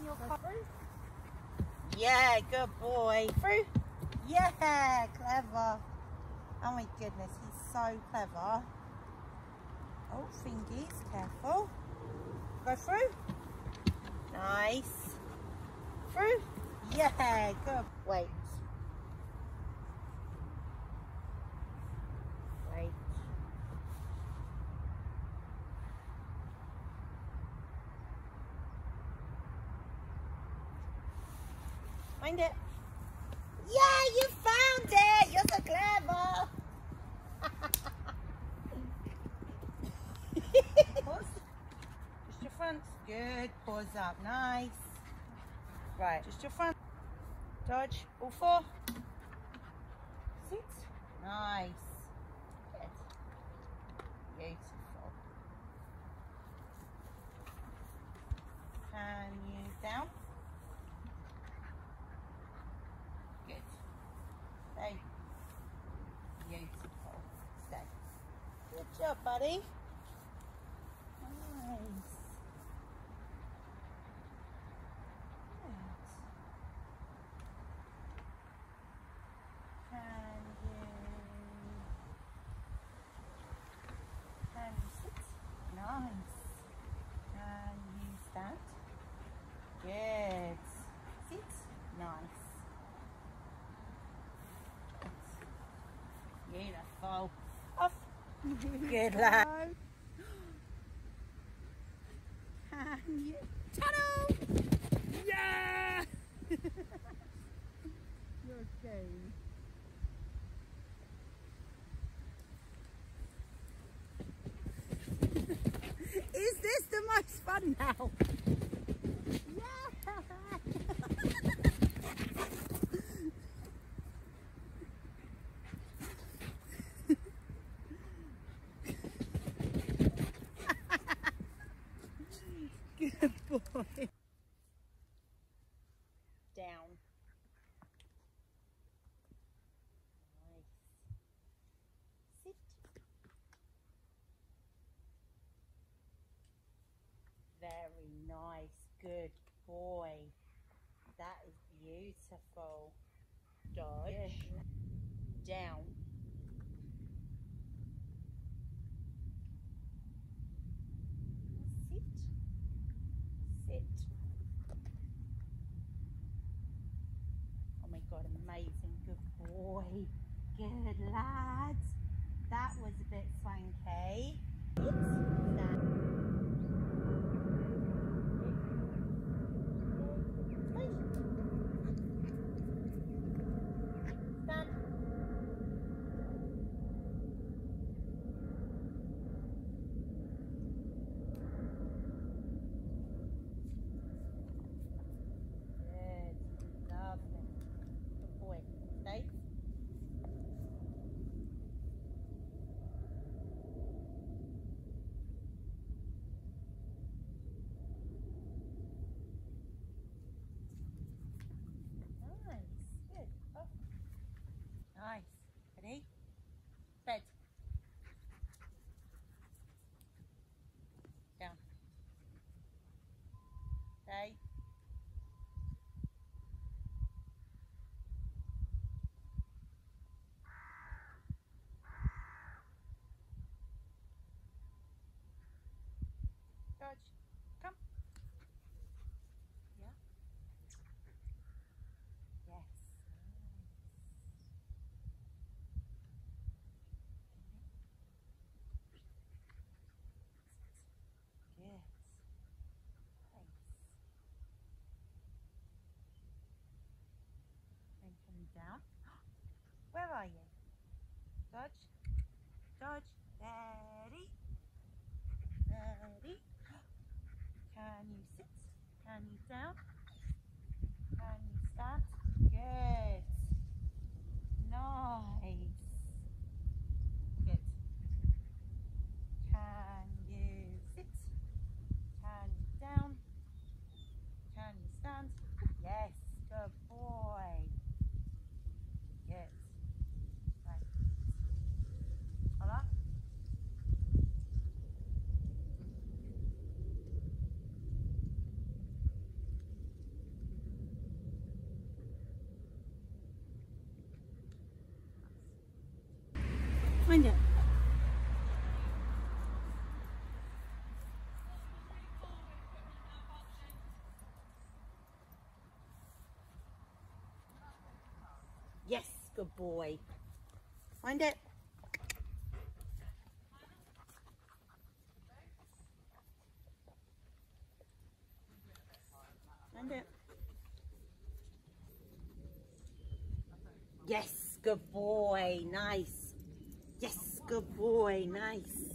in your car. Through. Yeah, good boy. Through. Yeah, clever. Oh my goodness, he's so clever. Oh, fingies, careful. Go through. Nice. Through. Yeah, good. Wait. Wait. Find it. Yeah, you found it. You're so clever. Pause. Just your front. Good. Pause up. Nice. Right. Just your front. Dodge. All four. Sit. Nice. Good. Beautiful. Can you down? Good. Stay. Beautiful. Stay. Good job, buddy. Nice. Good. Can you sit? Nice. Can you stand? Good. Sit. Nice. Beautiful. Off. Good lad. Can you tunnel? Yeah! You're okay. Is this the most fun now? Yeah! Good boy. Down. Nice. Sit. Very nice. Good boy. That is beautiful. Dodge. Yes. Down. Sit. Sit. Oh my God, amazing. Good boy. Good lad. That was a bit swanky. Stand. Nice. Ready? Bed. Down. Stay. Dodge. Come. Yeah. Yes. Good. Nice. And come down. Where are you? Dodge. Dodge. Ready. Ready. Can you sit? Can you down? Can you stand? Good. Nice. Good. Can you sit? Can you down? Can you stand? Yes. Good boy. Good. Right. Hold on. good boy. Find it. Find it. Yes, good boy. Nice. Yes, good boy. Nice.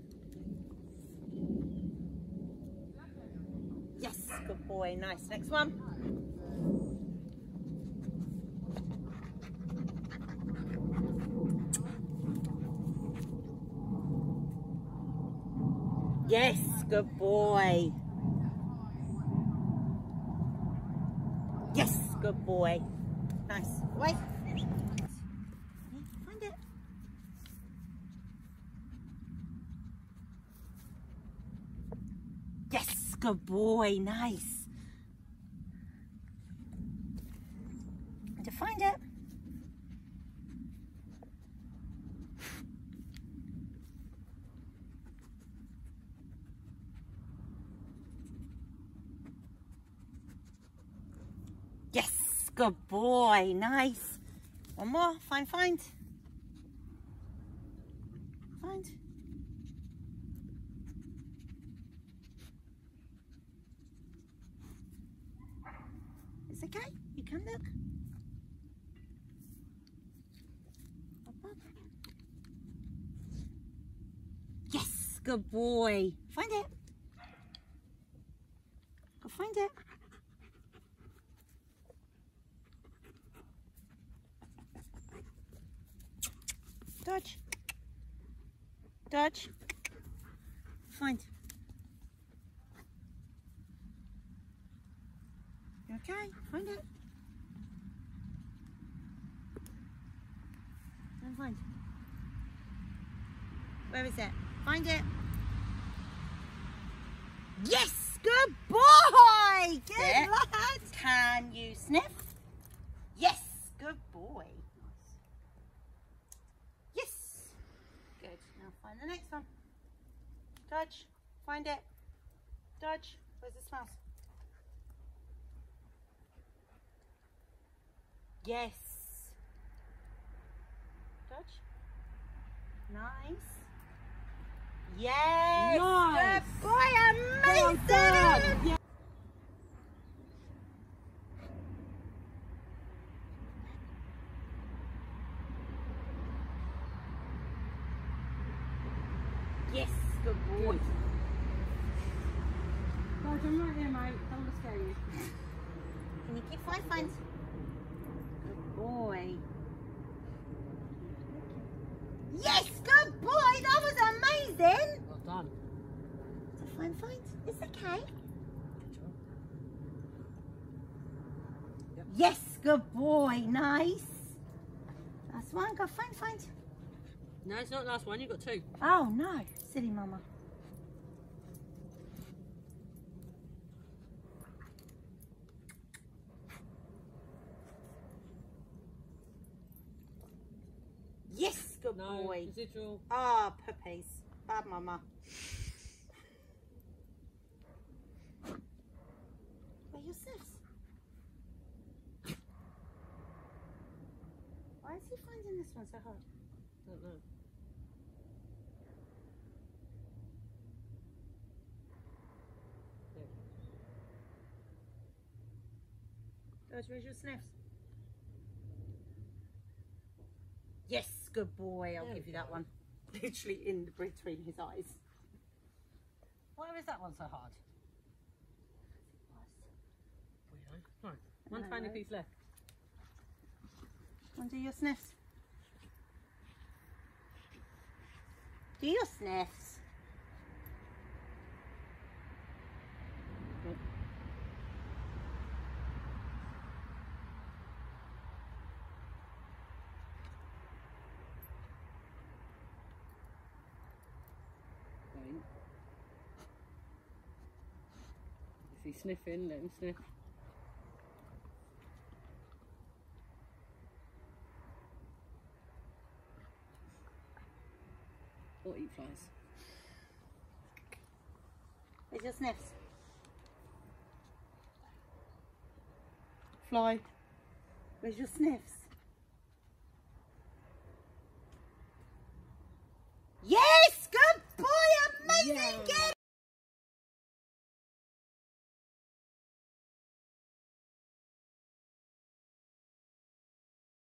Yes, good boy. Nice. Next one. Yes, good boy. Yes, good boy. Nice. Wait. Find it. Yes, good boy. Nice. Did you find it? Yes, good boy. Nice. One more. Find. Find. It's okay. You can look. Yes, good boy. Find it. Go find it. Dodge. Dodge. Find. You okay? Find it. And find. Where is it? Find it. Yes, good boy. Good lad. Can you sniff? Yes, good boy. Yes. Good. Now find the next one. Dodge. Find it. Dodge. Where's the mouse? Yes. Dodge. Nice. Yes. Nice. Good boy. Amazing. Well done. Yes. Good boy. Good. Guys, I'm right here, mate. Don't want to scare you. Can you keep find? Good boy. Yes, good boy. That was amazing. Well done. So find. It's okay. Yep. Yes, good boy. Nice. Last one. Go find. No, it's not the last one. You've got two. Oh no, silly mama. Yes, good No, boy. residual. Ah, puppies. Bad mama. Where are your sniffs? Why is he finding this one so hard? Don't know. Dodge, where's your sniffs? Yes, good boy. I'll There give we you that go. one. Literally in between his eyes. Why is that one so hard? Weirdo. Right, one No, tiny no. piece left. Want to do your sniffs? Do your sniffs. Good. Wait. If he's sniffing, let him sniff. Or eat flies. Where's your sniffs? Fly. Where's your sniffs?